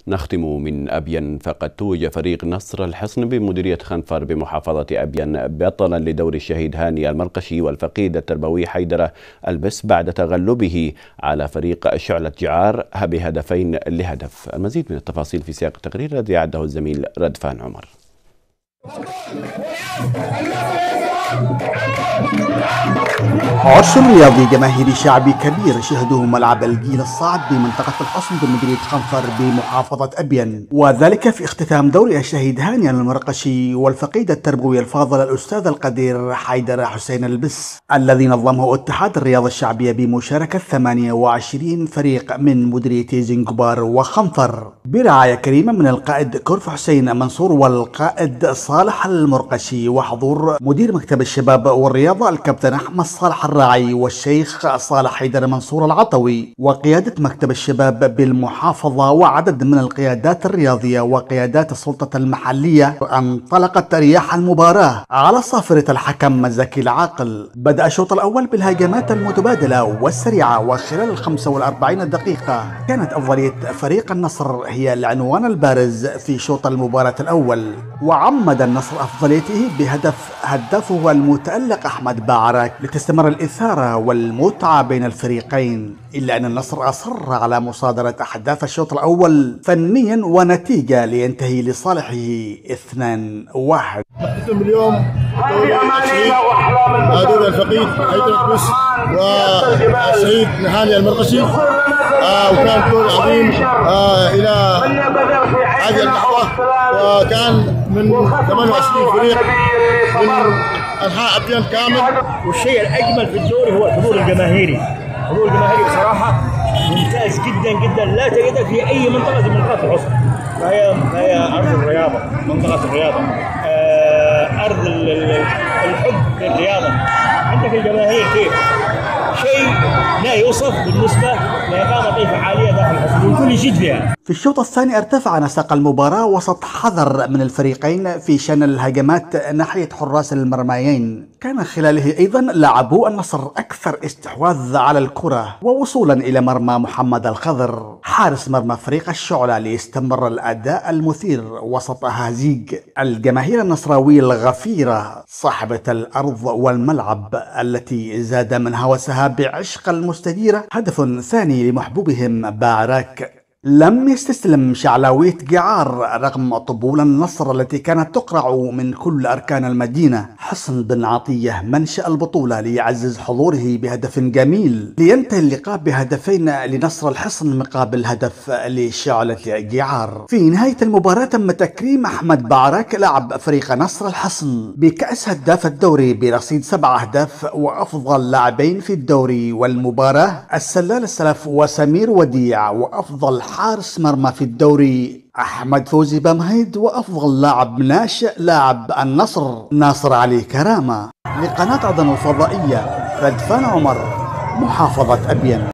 نختم من أبين، فقد توج فريق نصر الحصن بمديرية خنفر بمحافظة أبين بطلا لدور الشهيد هاني المرقشي والفقيد التربوي حيدر البس بعد تغلبه على فريق شعلة جعار بهدفين لهدف. المزيد من التفاصيل في سياق التقرير الذي أعده الزميل ردفان عمر. عرس رياضي جماهيري شعبي كبير شهده ملعب الجيل الصاعد بمنطقة الحصن بمديرية خنفر بمحافظة أبين، وذلك في اختتام دوري الشهيد هاني المرقشي والفقيد التربوي الفاضل الأستاذ القدير حيدر حسين البس، الذي نظمه اتحاد الرياضة الشعبية بمشاركة 28 فريق من مديريتي زنجبار وخنفر برعاية كريمة من القائد كرف حسين منصور والقائد صالح المرقشي، وحضور مدير مكتب الشباب والرياضة الكابتن أحمد صالح الراعي والشيخ صالح حيدر منصور العطوي، وقيادة مكتب الشباب بالمحافظة وعدد من القيادات الرياضية وقيادات السلطة المحلية. انطلقت رياح المباراة على صافرة الحكم زكي العاقل. بدأ الشوط الأول بالهجمات المتبادلة والسريعة، وخلال 45 دقيقة كانت أفضلية فريق النصر هي العنوان البارز في شوط المباراة الأول، وعمد النصر أفضليته هدفه المتألق أحمد بعرك لتستمر الإثارة والمتعة بين الفريقين، إلا أن النصر أصر على مصادرة أحداث الشوط الأول فنيا ونتيجة لينتهي لصالحه 2-1. نحتفل اليوم دوري الفقيد حيدر البس والشهيد هاني المرقشي، وكان دور عظيم إلى هذه اللحظة، وكان من 28 فريق من أنحاء أبين كامل. والشيء الأجمل في الدوري هو الحضور الجماهيري. الحضور الجماهيري بصراحة ممتاز جدا جدا، لا تجده في أي منطقة من منطقات الحصن. فهي أرض الرياضة، منطقة الرياضة، أرض الحب للرياضة. عندك الجماهير كيف شيء لا يوصف بالنسبة لإقامة أي فعالية داخل الحصن والكل يجد فيها. في الشوط الثاني ارتفع نسق المباراة وسط حذر من الفريقين في شن الهجمات ناحية حراس المرميين، كان خلاله أيضا لاعبو النصر أكثر استحواذ على الكرة ووصولا إلى مرمى محمد الخضر حارس مرمى فريق الشعلة، ليستمر الأداء المثير وسط هزيج الجماهير النصراوية الغفيرة صاحبة الأرض والملعب التي زاد من هوسها بعشق المستديرة هدف ثاني لمحبوبهم بعرك. لم يستسلم شعلاوية جعار رغم طبول النصر التي كانت تقرع من كل أركان المدينة. حسن بن عطية منشأ البطولة ليعزز حضوره بهدف جميل، لينتهي اللقاء بهدفين لنصر الحصن مقابل هدف لشعلة جعار. في نهاية المباراة تم تكريم أحمد بعرك لاعب فريق نصر الحصن بكأس هداف الدوري برصيد 7 أهداف، وأفضل لاعبين في الدوري والمباراة السلال السلف وسمير وديع، وأفضل حارس مرمى في الدوري أحمد فوزي بمهيد، وأفضل لاعب ناشئ لاعب النصر ناصر علي كرامة. لقناة عدن الفضائية ردفان عمر، محافظة أبين.